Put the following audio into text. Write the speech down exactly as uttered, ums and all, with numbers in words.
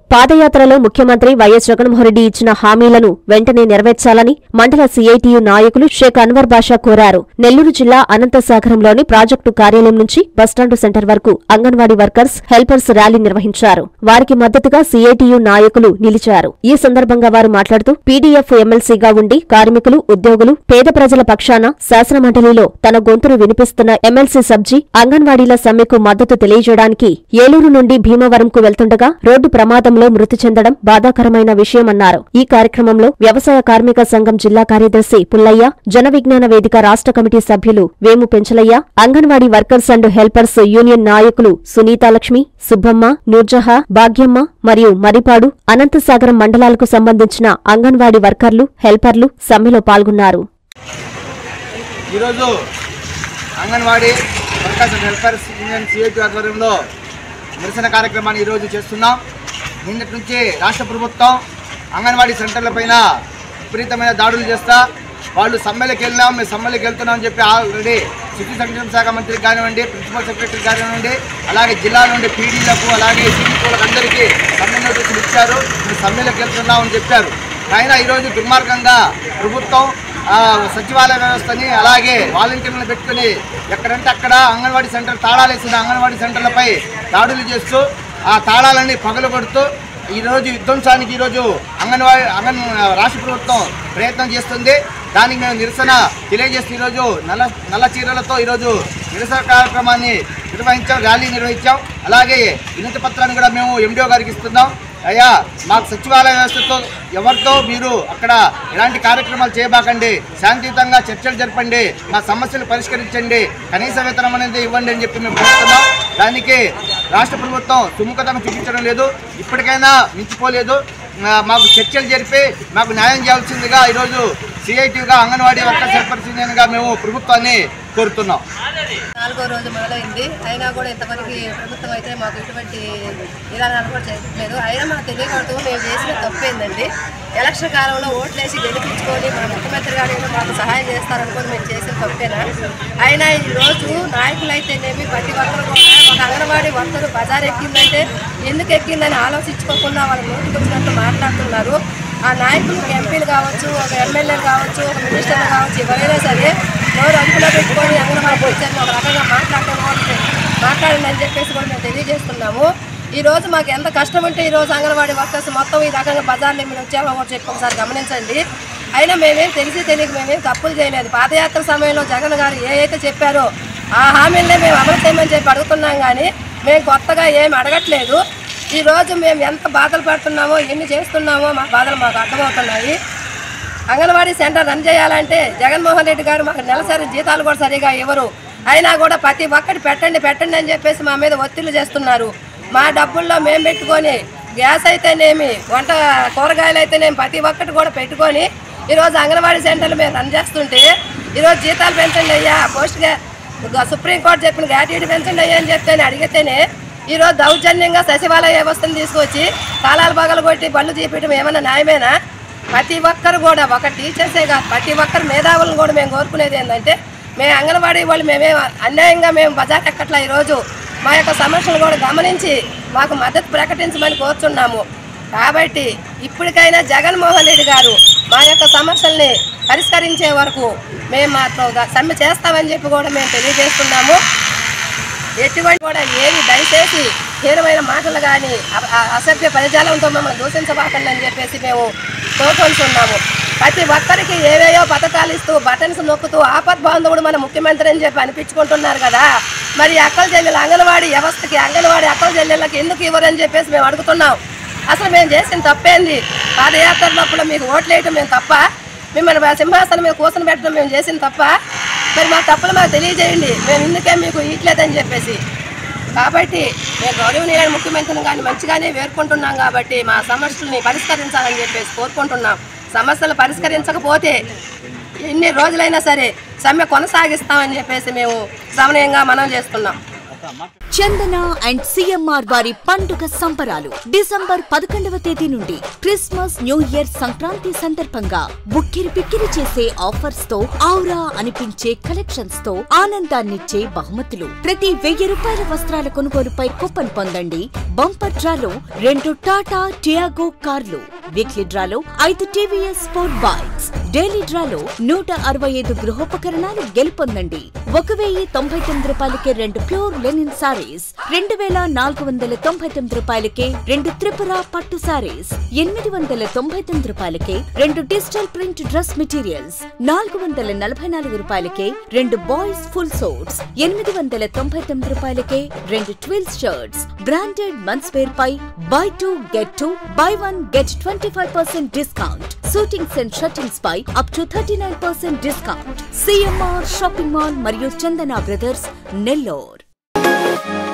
పాదయాత్రలో ముఖ్యమంత్రి వైఎస్ జగన్మోహన్రెడ్డి ఇచ్చిన హామీలను వెంటనే నెరవేర్చాలని మండల సీఐటియు నాయకులు షేక్ అన్వర్ బాషా కోరారు. నెల్లూరు జిల్లా అనంతసాగరంలోని ప్రాజెక్టు కార్యాలయం నుంచి బస్టాండు సెంటర్ వరకు అంగన్వాడీ వర్కర్స్, హెల్పర్స్ ర్యాలీ నిర్వహించారు. వారికి మద్దతుగా సీఐటియు నాయకులు నిలిచారు. ఈ సందర్భంగా వారు మాట్లాడుతూ పీడీఎఫ్ ఎమ్మెల్సీగా ఉండి కార్మికులు, ఉద్యోగులు, పేద ప్రజల పక్షాన శాసనమండలిలో తన గొంతును వినిపిస్తున్న ఎమ్మెల్సీ సబ్జీ అంగన్వాడీల సమ్మెకు మద్దతు తెలియజేయడానికి ఏలూరు నుండి భీమవరంకు వెళ్తుండగా రోడ్డు ప్రమాదం మృతి చెందడం బాధాకరమైన విషయమన్నారు. ఈ కార్యక్రమంలో వ్యవసాయ కార్మిక సంఘం జిల్లా కార్యదర్శి పుల్లయ్య, జన విజ్ఞాన వేదిక రాష్ట్ర కమిటీ సభ్యులు Vemu Penchalaiah, anganwadi workers and helpers union నాయకులు సునీతాలక్ష్మి, సుబ్బమ్మ, నూర్జహా, భాగ్యమ్మ మరియు మరిపాడు, అనంతసాగరం మండలాలకు సంబంధించిన అంగన్వాడీ వర్కర్లు, హెల్పర్లు సమ్మెలో పాల్గొన్నారు. నిరసన కార్యక్రమాన్ని ఈరోజు చేస్తున్నాం. నిన్నటి నుంచి రాష్ట్ర ప్రభుత్వం అంగన్వాడీ సెంటర్లపైన విపరీతమైన దాడులు చేస్తా వాళ్ళు సమ్మెలకు వెళ్ళినాం, మేము సమ్మెలకు వెళ్తున్నామని చెప్పి ఆల్రెడీ శిశు సంక్షేమ శాఖ మంత్రికి కానివ్వండి, ప్రిన్సిపల్ సెక్రటరీ కానివ్వండి, అలాగే జిల్లా నుండి పీడీలకు అలాగే సీడీలకు అందరికీ సమ్మె నోటీసులు ఇచ్చారు. మేము సమ్మెలకు వెళ్తున్నామని చెప్పారు. అయినా ఈరోజు దుర్మార్గంగా ప్రభుత్వం సచివాలయ వ్యవస్థని అలాగే వాలంటీర్లను పెట్టుకుని ఎక్కడంటే అక్కడ అంగన్వాడీ సెంటర్ తాళాలేసిన అంగన్వాడీ సెంటర్లపై దాడులు చేస్తూ ఆ తాళాలన్నీ పగలగొడుతూ ఈరోజు విధ్వంసానికి ఈరోజు అంగన్వాడీ అంగన్ రాష్ట్ర ప్రభుత్వం ప్రయత్నం చేస్తుంది. దానికి మేము నిరసన తెలియజేస్తూ ఈరోజు నల్ల నల్ల చీరలతో ఈరోజు నిరసన కార్యక్రమాన్ని నిర్వహించాం, ర్యాలీ నిర్వహించాం. అలాగే వినతి పత్రాన్ని కూడా మేము ఎండిఓ గారికి ఇస్తున్నాం. అయ్యా, మాకు సచివాలయ వ్యవస్థతో ఎవరితో మీరు అక్కడ ఎలాంటి కార్యక్రమాలు చేయబాకండి, శాంతియుతంగా చర్చలు జరపండి, మా సమస్యలు పరిష్కరించండి, కనీస వేతనం అనేది ఇవ్వండి అని చెప్పి మేము కోరుతున్నాం. దానికి రాష్ట్ర ప్రభుత్వం సుముఖతను చూపించడం లేదు, ఇప్పటికైనా మించిపోలేదు. మాకు చర్చలు జరిపి మాకు న్యాయం చేయాల్సిందిగా ఈరోజు సిఐటిగా అంగన్వాడీ వర్కర్స్ హెల్పర్స్ యూనియన్గా మేము ప్రభుత్వాన్ని కోరుతున్నాం. నాలుగో రోజు మొదలైంది, అయినా కూడా ఇంతవరకు ప్రభుత్వం అయితే మాకు ఎటువంటి విధానాలు కూడా చేయట్లేదు. అయినా మాకు తెలియకూడదు మేము చేసిన తప్పేందండి. ఎలక్షన్ కాలంలో ఓట్లేసి గెలిపించుకొని మా ముఖ్యమంత్రి గారు మాకు సహాయం చేస్తారనుకోని మేము చేసిన తప్పేనా? అయినా ఈరోజు నాయకులు అయితేనేమి ప్రతి ఒక్కరు కూడా ఒక అంగన్వాడీ వర్కరు బజార్ ఎక్కిందంటే ఎందుకు ఎక్కిందని ఆలోచించుకోకుండా వాళ్ళ నోటికి వచ్చినట్టు మాట్లాడుతున్నారు. ఆ నాయకులు ఎంపీలు కావచ్చు, ఒక ఎమ్మెల్యేలు కావచ్చు, ఒక మినిస్టర్లు కావచ్చు, ఎవరైనా సరే నోరు అదుపులో పెట్టుకొని అంగన్వాడీ టీచర్ని ఒక రకంగా మాట్లాడటం మాట్లాడండి అని చెప్పేసి కూడా మేము తెలియజేస్తున్నాము. ఈరోజు మాకు ఎంత కష్టం ఉంటే ఈరోజు అంగన్వాడీ వర్కర్స్ మొత్తం ఈ రకంగా బజార్లో మేము వచ్చామో కూడా చెప్పి ఒకసారి గమనించండి. అయినా మేమేం తెలిసి తెలియక మేమేం తప్పులు చేయలేదు. పాదయాత్ర సమయంలో జగన్ గారు ఏ అయితే చెప్పారో ఆ హామీలనే మేము అమలు చేయమని చెప్పి అడుగుతున్నాం, కానీ మేము కొత్తగా ఏమి అడగట్లేదు. ఈరోజు మేము ఎంత బాధలు పడుతున్నామో, ఎన్ని చేస్తున్నామో మా బాధలు మాకు అర్థమవుతున్నాయి. అంగన్వాడీ సెంటర్ రన్ చేయాలంటే జగన్మోహన్ రెడ్డి గారు మాకు నెలసరి జీతాలు కూడా సరిగా ఇవ్వరు. అయినా కూడా ప్రతి ఒక్కటి పెట్టండి పెట్టండి అని చెప్పేసి మా మీద ఒత్తిళ్లు చేస్తున్నారు. మా డబ్బుల్లో మేము పెట్టుకొని గ్యాస్ అయితేనేమి, వంట కూరగాయలు అయితేనేమి ప్రతి ఒక్కటి కూడా పెట్టుకొని ఈరోజు అంగన్వాడీ సెంటర్లు మేము రన్ చేస్తుంటే ఈరోజు జీతాలు పెంచండి అయ్యా, పోస్ట్గా సుప్రీంకోర్టు చెప్పిన గ్రాట్యుటీ పెంచండి అయ్యా అని చెప్తేనే అడిగితేనే ఈరోజు దౌర్జన్యంగా సచివాలయ వ్యవస్థను తీసుకొచ్చి తాళాలు బగలు కొట్టి బళ్ళు చేపించడం ఏమన్నా న్యాయమేనా? ప్రతి ఒక్కరు కూడా ఒక టీచర్సే కాదు ప్రతి ఒక్కరు మేధావులను కూడా మేము కోరుకునేది ఏంటంటే మేము అంగన్వాడీ వాళ్ళు మేమే అన్యాయంగా మేము బజార్ ఎక్కట్లా ఈరోజు మా యొక్క సమస్యలు కూడా గమనించి మాకు మద్దతు ప్రకటించమని కోరుచున్నాము. కాబట్టి ఇప్పటికైనా జగన్మోహన్ రెడ్డి గారు మా యొక్క సమస్యల్ని పరిష్కరించే వరకు మేము మాత్రం సమ్మె చేస్తామని చెప్పి కూడా మేము తెలియజేస్తున్నాము. ఎటువంటి కూడా ఏమి దయచేసి హీనమైన మాటలు కానీ అసభ్య పదజాలంతో మమ్మల్ని దూషించబాకండి అని చెప్పేసి మేము కోరుకుంటున్నాము. ప్రతి ఒక్కరికి ఏవేయో పథకాలు ఇస్తూ బటన్స్ నొక్కుతూ ఆపద్ బాంధవుడు మన ముఖ్యమంత్రి అని చెప్పి అనిపించుకుంటున్నారు కదా, మరి అక్కల చెల్లెలు అంగన్వాడీ వ్యవస్థకి అంగన్వాడీ అక్కల చెల్లెళ్ళకి ఎందుకు ఇవ్వరని చెప్పేసి మేము అడుగుతున్నాం. అసలు మేము చేసిన తప్పేంది? పాదయాత్రలప్పుడు మీకు ఓట్లు వేయటం మేము తప్ప, మిమ్మల్ని సింహాసనం మీద కూర్చొని పెట్టడం మేము చేసిన తప్ప? మరి మా తప్పులు మాకు తెలియజేయండి, మేము ఇందుకే మీకు ఇట్లేదని చెప్పేసి. కాబట్టి మేము గౌరవనీయ ముఖ్యమంత్రిని కానీ మంచిగానే వేరుకుంటున్నాం కాబట్టి మా సమస్యల్ని పరిష్కరించాలని చెప్పేసి కోరుకుంటున్నాం. సమస్యలు పరిష్కరించకపోతే ఎన్ని రోజులైనా సరే సమ్మె కొనసాగిస్తామని చెప్పేసి మేము సమన్వయంగా మనం చేస్తున్నాం. చందన అండ్ సిఎంఆర్ వారి పండుగ సంబరాలు డిసెంబర్ పదకొండవ తేదీ నుండి క్రిస్మస్ న్యూ ఇయర్ సంక్రాంతి సందర్భంగా బుక్కిరి పిక్కిరి చేసే ఆఫర్స్ తో ఔరా అనిపించే కలెక్షన్స్ తో ఆనందాన్నిచ్చే బహుమతులు. ప్రతి వెయ్యి రూపాయల వస్త్రాల కొనుగోలుపై కూపన్ పొందండి. బంపర్ డ్రాలో రెండు టాటా టియాగో కార్లు, వీక్లీ డ్రాలో ఐదు టీవీఎస్ స్పోర్ట్ బైక్స్, డైలీ డ్రాలో నూట అరవై ఐదు గృహోపకరణాలు గెలుపొందండి. ఒక వెయ్యి తొంభై తొమ్మిది రూపాయలకే రెండు ప్యూర్ లెనిన్ సారీస్, రెండు వేల నాలుగు వందల తొంభై తొమ్మిది రూపాయలకే రెండు త్రిపుర పట్టు సారీస్, ఎనిమిది వందల తొంభై తొమ్మిది రూపాయలకే రెండు డిజిటల్ ప్రింట్ డ్రెస్ మెటీరియల్స్, నాలుగు వందల నలభై నాలుగు రూపాయలకే రెండు బాయ్స్ ఫుల్ సోట్స్, ఎనిమిది వందల తొంభై తొమ్మిది రూపాయలకే రెండు twills shirts. Branded men's wear పై buy two get two, buy one get twenty five percent discount. Suitings and shirtings పై up to thirty nine percent discount. CMR shopping mall మరియు చందన బ్రదర్స్, నెల్లూరు.